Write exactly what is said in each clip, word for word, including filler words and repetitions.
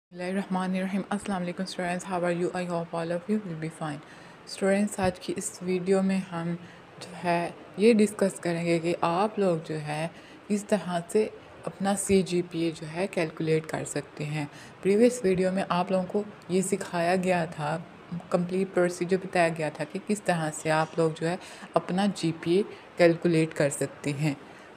Bismillahirrahmanirrahim. अस्सलाम वालेकुम students, how are you? I hope all of you will be fine. Students, आज की इस वीडियो में हम जो है ये डिस्कस करेंगे कि आप लोग जो है इस तरह से अपना सी जी पी ए जो है कैलकुलेट कर सकते हैं। प्रीवियस वीडियो में आप लोगों को ये सिखाया गया था, कंप्लीट प्रोसीजर बताया गया था कि किस तरह से आप लोग जो है अपना जी पी ए कैलकुलेट कर सकते हैं।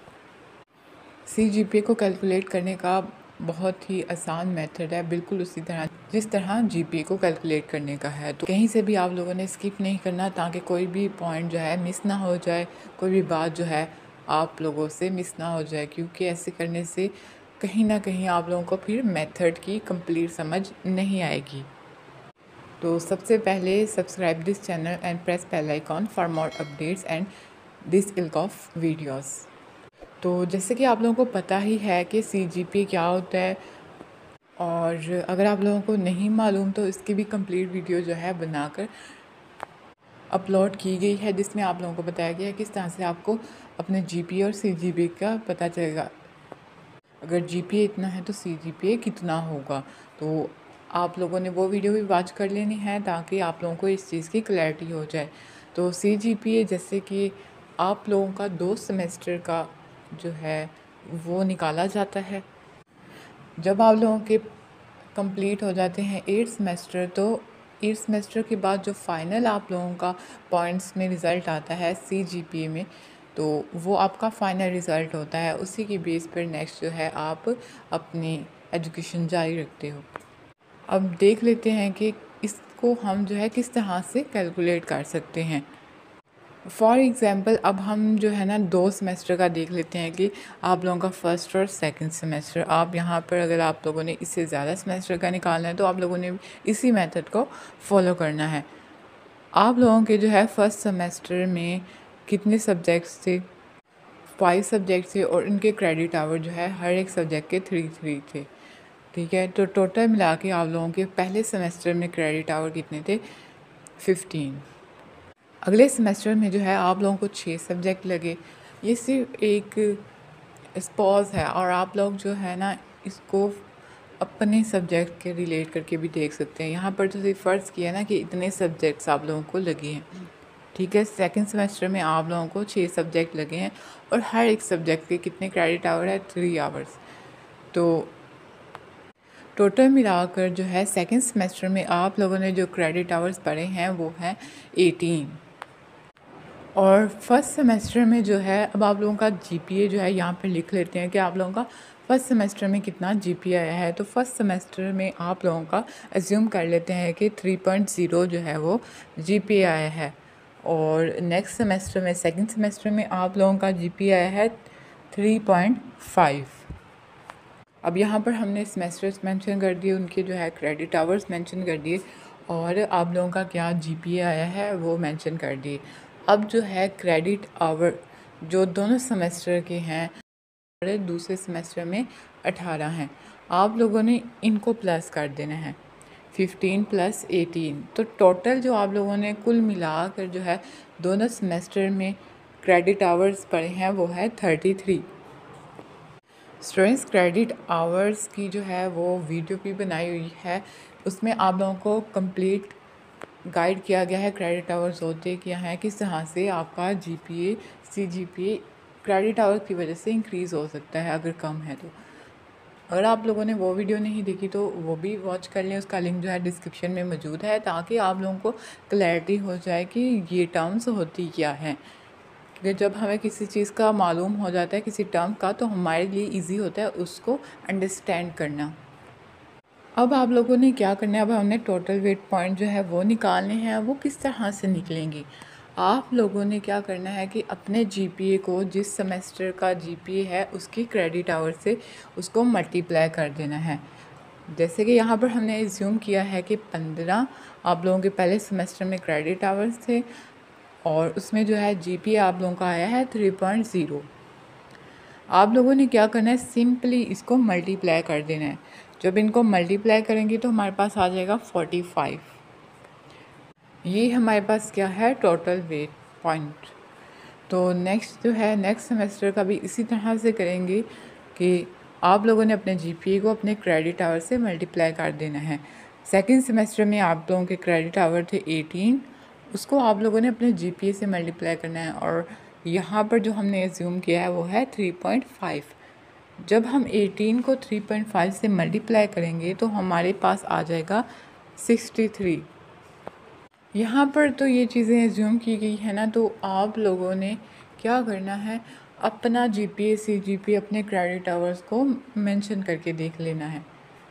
सी जी पी ए को कैलकुलेट करने का बहुत ही आसान मेथड है, बिल्कुल उसी तरह जिस तरह जी पी ए को कैलकुलेट करने का है। तो कहीं से भी आप लोगों ने स्किप नहीं करना ताकि कोई भी पॉइंट जो है मिस ना हो जाए, कोई भी बात जो है आप लोगों से मिस ना हो जाए, क्योंकि ऐसे करने से कहीं ना कहीं आप लोगों को फिर मेथड की कंप्लीट समझ नहीं आएगी। तो सबसे पहले subscribe this channel and press bell icon for more updates and this ilk of videos. तो जैसे कि आप लोगों को पता ही है कि सी जी पी ए क्या होता है, और अगर आप लोगों को नहीं मालूम तो इसकी भी कंप्लीट वीडियो जो है बनाकर अपलोड की गई है, जिसमें आप लोगों को बताया गया है किस तरह से आपको अपने जी पी ए और सी जी पी ए का पता चलेगा। अगर जी पी ए इतना है तो सी जी पी ए कितना होगा, तो आप लोगों ने वो वीडियो भी वॉच कर लेनी है ताकि आप लोगों को इस चीज़ की क्लैरिटी हो जाए। तो सी जी पी ए जैसे कि आप लोगों का दो सेमेस्टर का जो है वो निकाला जाता है। जब आप लोगों के कंप्लीट हो जाते हैं एट सेमेस्टर, तो एट सेमेस्टर के बाद जो फाइनल आप लोगों का पॉइंट्स में रिज़ल्ट आता है सी जी पी ए में, तो वो आपका फाइनल रिज़ल्ट होता है। उसी की बेस पर नेक्स्ट जो है आप अपनी एजुकेशन जारी रखते हो। अब देख लेते हैं कि इसको हम जो है किस तरह से कैलकुलेट कर सकते हैं। फॉर एग्ज़ाम्पल अब हम जो है ना दो सेमेस्टर का देख लेते हैं कि आप लोगों का फ़र्स्ट और सेकंड सेमेस्टर। आप यहाँ पर अगर आप लोगों ने इससे ज़्यादा सेमेस्टर का निकालना है तो आप लोगों ने इसी मेथड को फॉलो करना है। आप लोगों के जो है फर्स्ट सेमेस्टर में कितने सब्जेक्ट्स थे? फाइव सब्जेक्ट थे, और इनके क्रेडिट आवर जो है हर एक सब्जेक्ट के थ्री थ्री थे। ठीक है, तो टोटल मिला के आप लोगों के पहले सेमेस्टर में क्रेडिट आवर कितने थे? फिफ्टीन। अगले सेमेस्टर में जो है आप लोगों को छः सब्जेक्ट लगे। ये सिर्फ एक स्पॉज है, और आप लोग जो है ना इसको अपने सब्जेक्ट के रिलेट करके भी देख सकते हैं। यहाँ पर तो सिर्फ फ़र्ज़ किया ना कि इतने सब्जेक्ट्स आप लोगों को लगे हैं। ठीक है, सेकंड सेमेस्टर में आप लोगों को छः सब्जेक्ट लगे हैं, और हर एक सब्जेक्ट के कितने क्रेडिट आवर है? Three hours. तो टोटल मिलाकर जो है सेकंड सेमेस्टर में आप लोगों ने जो क्रेडिट आवर्स पढ़े हैं वो हैं एटीन। और फर्स्ट सेमेस्टर में जो है अब आप लोगों का जी पी ए जो है यहाँ पर लिख लेते हैं कि आप लोगों का फर्स्ट सेमेस्टर में कितना जी पी ए आया है। तो फर्स्ट सेमेस्टर में आप लोगों का एज्यूम कर लेते हैं कि थ्री पॉइंट ज़ीरो जो है वो जी पी ए आया है। और नेक्स्ट सेमेस्टर में सेकंड सेमेस्टर में आप लोगों का जी पी ए आया है थ्री पॉइंट फाइव। अब यहाँ पर हमने सेमेस्टर्स मेंशन कर दिए, उनके जो है क्रेडिट आवर्स मेंशन कर दिए, और आप लोगों का क्या जी पी ए आया है वो मेंशन कर दिए। अब जो है क्रेडिट आवर जो दोनों सेमेस्टर के हैं, दूसरे सेमेस्टर में अठारह हैं, आप लोगों ने इनको प्लस कर देना है, फिफ्टीन प्लस एटीन। तो टोटल जो आप लोगों ने कुल मिला कर जो है दोनों सेमेस्टर में क्रेडिट आवर्स पढ़े हैं वो है thirty three. Students, credit hours की जो है वो वीडियो भी बनाई हुई है, उसमें आप लोगों को कंप्लीट गाइड किया गया है क्रेडिट आवर्स होते क्या हैं, किस तरह से आपका G P A C G P A credit hours की वजह से इंक्रीज़ हो सकता है अगर कम है तो। अगर आप लोगों ने वो वीडियो नहीं देखी तो वो भी वॉच कर लें, उसका लिंक जो है डिस्क्रिप्शन में मौजूद है, ताकि आप लोगों को क्लैरिटी हो जाए कि ये टर्म्स होती क्या हैं। कि जब हमें किसी चीज़ का मालूम हो जाता है किसी टर्म का, तो हमारे लिए इजी होता है उसको अंडरस्टैंड करना। अब आप लोगों ने क्या करना है, अब हमने टोटल वेट पॉइंट जो है वो निकालने हैं। वो किस तरह से निकलेंगे? आप लोगों ने क्या करना है कि अपने जी पी ए को, जिस सेमेस्टर का जी पी ए है उसकी क्रेडिट आवर से उसको मल्टीप्लाई कर देना है। जैसे कि यहाँ पर हमने एज्यूम किया है कि पंद्रह आप लोगों के पहले सेमेस्टर में क्रेडिट आवर्स थे, और उसमें जो है जी पी ए आप लोगों का आया है थ्री पॉइंट ज़ीरो। आप लोगों ने क्या करना है, सिंपली इसको मल्टीप्लाई कर देना है। जब इनको मल्टीप्लाई करेंगे तो हमारे पास आ जाएगा फोर्टी फाइव। ये हमारे पास क्या है, टोटल वेट पॉइंट। तो नेक्स्ट जो है नेक्स्ट सेमेस्टर का भी इसी तरह से करेंगे कि आप लोगों ने अपने जीपीए को अपने क्रेडिट आवर से मल्टीप्लाई कर देना है। सेकेंड सेमेस्टर में आप लोगों के क्रेडिट आवर थे एटीन, उसको आप लोगों ने अपने जीपीए से मल्टीप्लाई करना है और यहाँ पर जो हमने एज्यूम किया है वो है थ्री पॉइंट फाइव। जब हम एटीन को थ्री पॉइंट फाइव से मल्टीप्लाई करेंगे तो हमारे पास आ जाएगा सिक्सटी थ्री। यहाँ पर तो ये चीज़ें एज्यूम की गई है ना, तो आप लोगों ने क्या करना है, अपना जीपीए सीजीपीए अपने क्रेडिट आवर्स को मेंशन करके देख लेना है,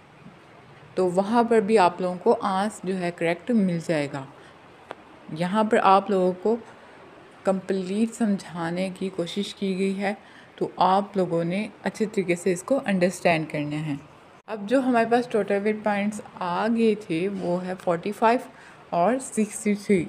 तो वहाँ पर भी आप लोगों को आंसर जो है करेक्ट मिल जाएगा। यहाँ पर आप लोगों को कंप्लीट समझाने की कोशिश की गई है, तो आप लोगों ने अच्छे तरीके से इसको अंडरस्टैंड करना है। अब जो हमारे पास टोटल वेट पॉइंट्स आ गए थे वो है फोर्टी फाइव और सिक्सटी थ्री।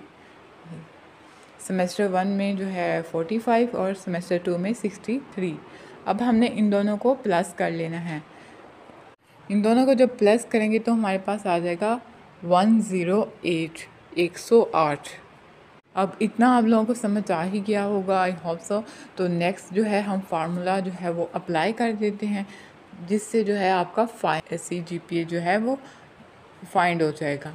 सेमेस्टर वन में जो है फोर्टी फाइव और सेमेस्टर टू में सिक्सटी थ्री। अब हमने इन दोनों को प्लस कर लेना है। इन दोनों को जब प्लस करेंगे तो हमारे पास आ जाएगा वन ज़ीरो एट, एक सौ आठ। अब इतना आप लोगों को समझ आ ही गया होगा, आई होप सो। तो नेक्स्ट जो है हम फार्मूला जो है वो अप्लाई कर देते हैं, जिससे जो है आपका फाइ सी जी पी ए जो है वो फाइंड हो जाएगा।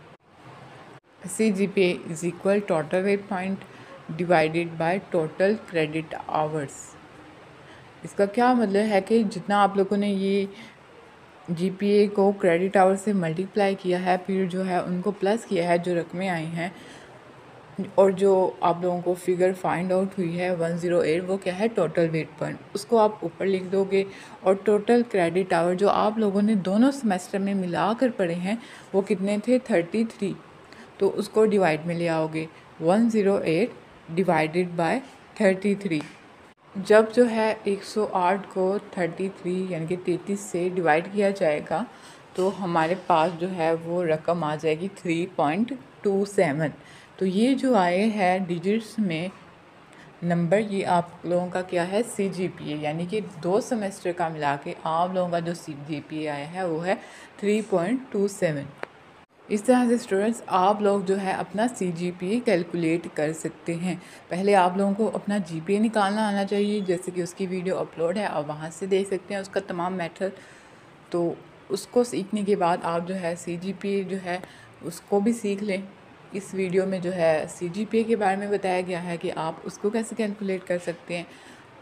C G P A is equal total weight point divided by total credit hours. इसका क्या मतलब है कि जितना आप लोगों ने ये जी पी ए को क्रेडिट आवर से मल्टीप्लाई किया है, फिर जो है उनको प्लस किया है, जो रकमें आई हैं और जो आप लोगों को फिगर फाइंड आउट हुई है वन ज़ीरो एट, वो क्या है टोटल वेट पॉइंट, उसको आप ऊपर लिख दोगे। और टोटल क्रेडिट आवर जो आप लोगों ने दोनों सेमेस्टर में मिला कर पढ़े हैं वो कितने थे, थर्टी थ्री, तो उसको डिवाइड में ले आओगे। One zero eight divided by thirty three. जब जो है एक सौ आठ को थर्टी थ्री यानी कि तैंतीस से डिवाइड किया जाएगा तो हमारे पास जो है वो रकम आ जाएगी थ्री पॉइंट टू सेवन। तो ये जो आए हैं डिजिट्स में नंबर, ये आप लोगों का क्या है सी जी पी ए, यानी कि दो सेमेस्टर का मिला के आप लोगों का जो सी जी पी ए आया है वो है थ्री पॉइंट टू सेवन। इस तरह से स्टूडेंट्स आप लोग जो है अपना सी जी पी ए कैलकुलेट कर सकते हैं। पहले आप लोगों को अपना जी पी ए निकालना आना चाहिए, जैसे कि उसकी वीडियो अपलोड है, आप वहाँ से देख सकते हैं उसका तमाम मेथड। तो उसको सीखने के बाद आप जो है सी जी पी ए जो है उसको भी सीख लें। इस वीडियो में जो है सी जी पी ए के बारे में बताया गया है कि आप उसको कैसे कैलकुलेट कर सकते हैं।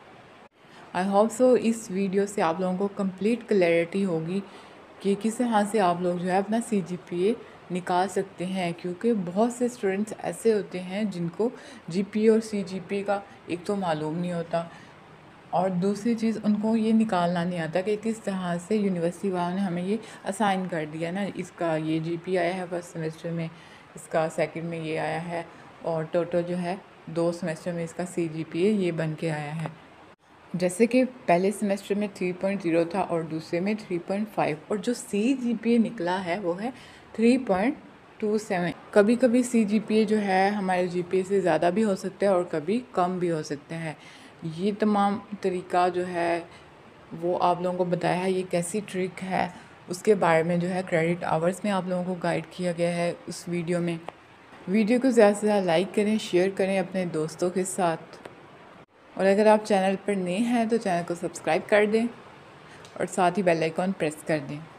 आई होप सो इस वीडियो से आप लोगों को कंप्लीट क्लैरिटी होगी कि किस तरह से आप लोग जो है अपना सी जी पी ए निकाल सकते हैं, क्योंकि बहुत से स्टूडेंट्स ऐसे होते हैं जिनको जी पी ए और सी जी पी ए का एक तो मालूम नहीं होता और दूसरी चीज़ उनको ये निकालना नहीं आता कि किस तरह से यूनिवर्सिटी वालों ने हमें ये असाइन कर दिया ना, इसका ये जी पी ए आया है फर्स्ट सेमेस्टर में, इसका सेकंड में ये आया है और टोटल जो है दो सेमेस्टर में इसका सी जी पी ए ये बन के आया है। जैसे कि पहले सेमेस्टर में थ्री पॉइंट ज़ीरो था और दूसरे में थ्री पॉइंट फाइव, और जो सी जी पी ए निकला है वो है थ्री पॉइंट टू सेवन। कभी कभी सी जी पी ए जो है हमारे जी पी ए से ज़्यादा भी हो सकता है और कभी कम भी हो सकते हैं। ये तमाम तरीका जो है वो आप लोगों को बताया है, ये कैसी ट्रिक है उसके बारे में जो है क्रेडिट आवर्स में आप लोगों को गाइड किया गया है उस वीडियो में। वीडियो को ज़्यादा से ज़्यादा लाइक करें, शेयर करें अपने दोस्तों के साथ, और अगर आप चैनल पर नए हैं तो चैनल को सब्सक्राइब कर दें और साथ ही बेल आइकॉन प्रेस कर दें।